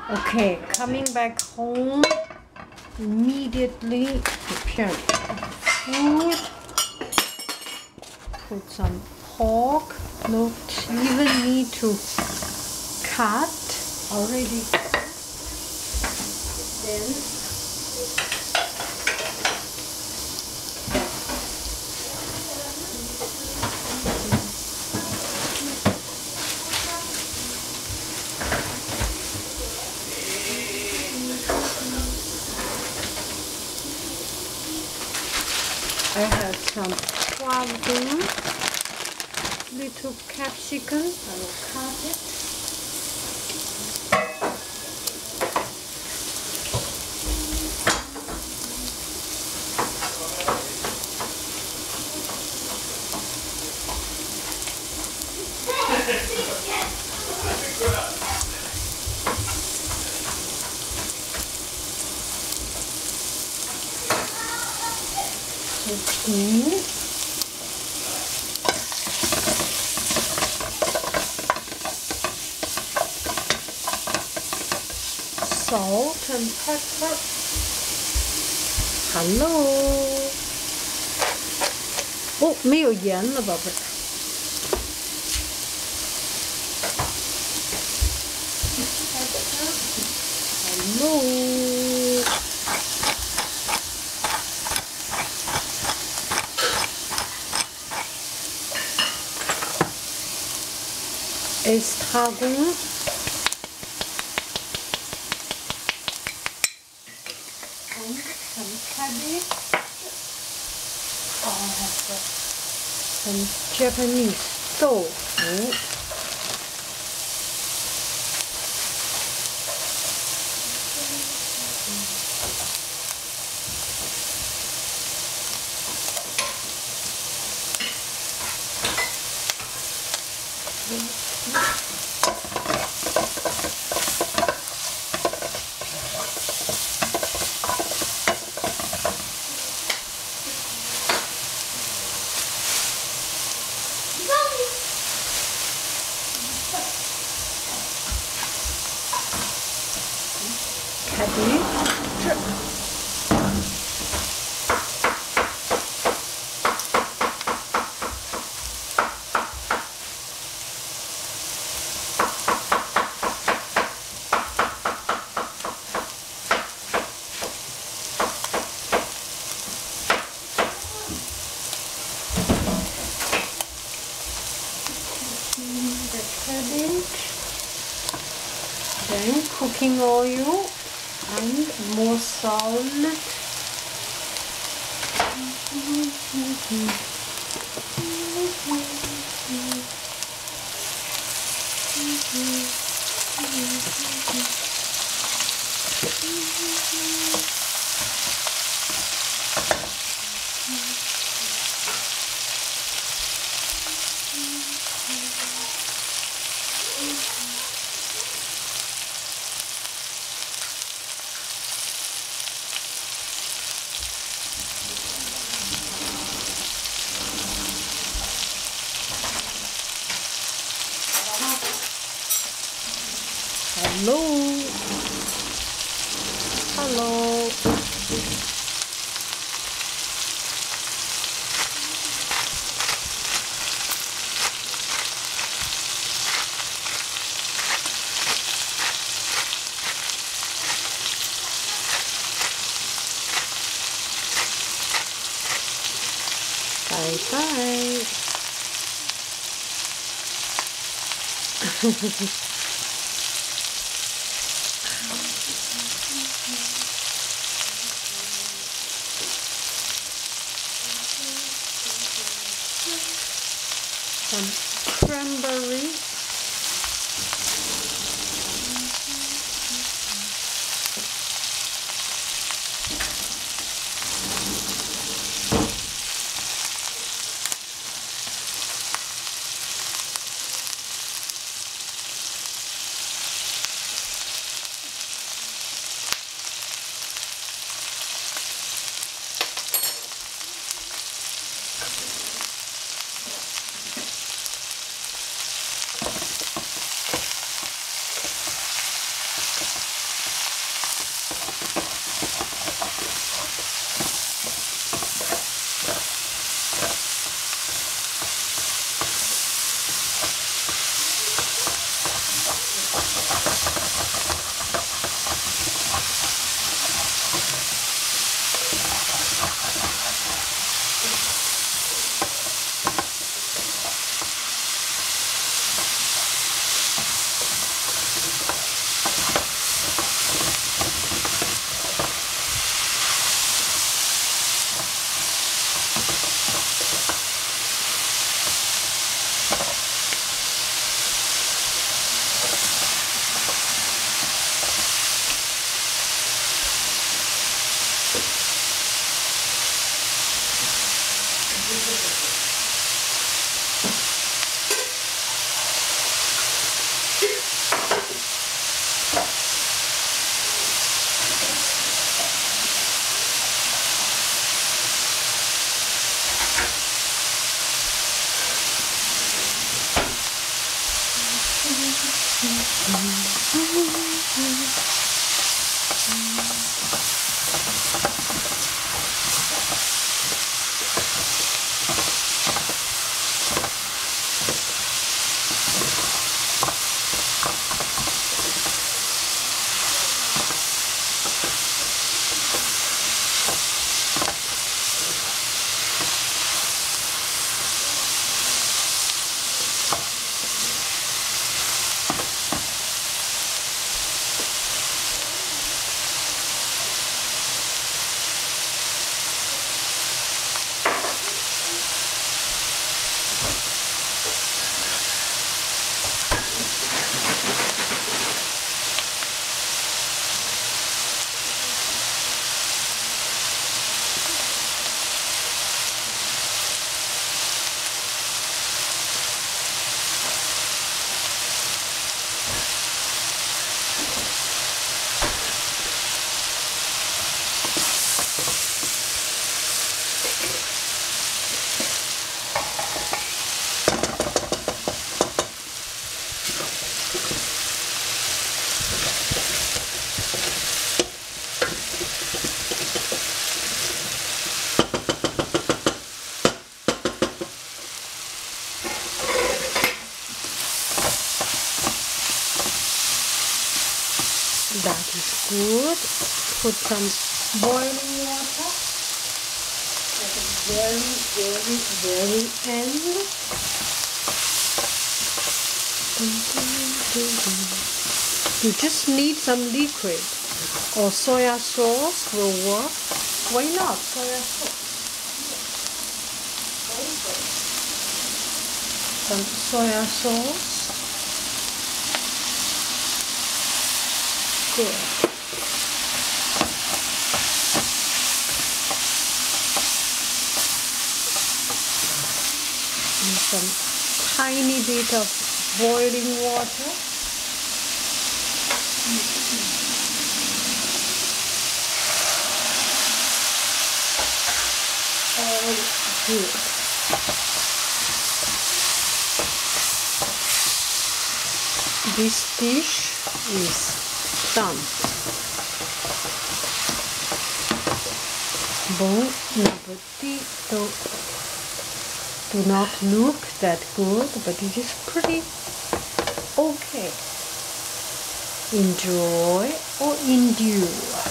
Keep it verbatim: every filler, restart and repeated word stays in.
Okay, coming back home, immediately prepare food, put some pork, not even need to cut, already cut. Then I have some poivron, little capsicum. I will cut it. Okay. Salt and pepper. Hello. 哦，没有盐了，宝贝。Hello. Estragon, and some cabbage. Oh, I have got some Japanese tofu. Cabbage. The cabbage, then cooking oil and more salt. Hello. Hello. Bye bye. Some cranberry. That is good. Put some boiling water at the very, very, very end. You just need some liquid, or soya sauce will work. Why not soya sauce? Some soya sauce. Good. And some tiny bit of boiling water. All good. This dish is done. Bon appetito. Do not look that good, but it is pretty okay. Enjoy or endure.